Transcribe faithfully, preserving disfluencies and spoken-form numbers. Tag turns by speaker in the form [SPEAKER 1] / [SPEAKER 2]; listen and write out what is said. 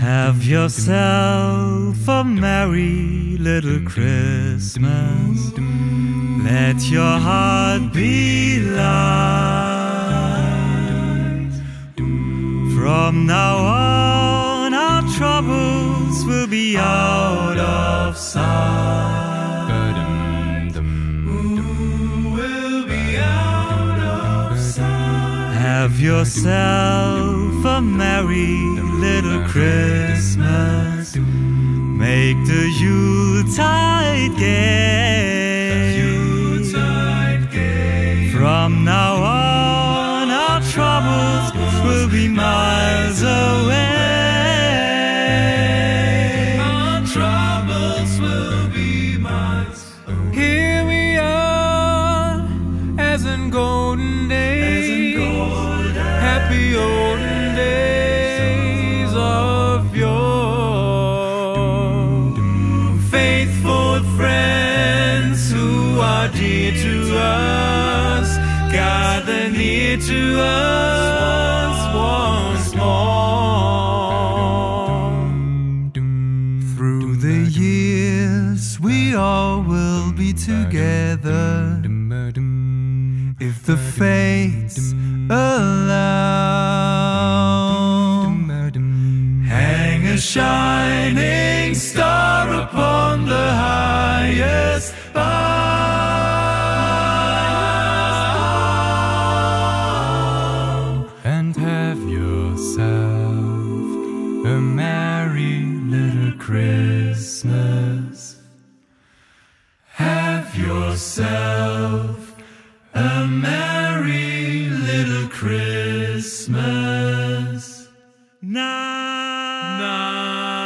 [SPEAKER 1] Have yourself a merry little Christmas. Let your heart be light. From now on our troubles will be out of sight. Will be out of sight. Have yourself a merry little Christmas. Make the Yuletide gay. Yuletide gay. From now on our troubles will be miles away. Our troubles will be miles away. Here we are, as in golden days, as in golden happy olden days of yore. Faithful friends who are dear to us, gather near to us once more. Through the years we all will be together, if the fates allow. Hang a shining star upon the highest bough, and have yourself a merry little Christmas. Have yourself a merry little Christmas. Now. Now.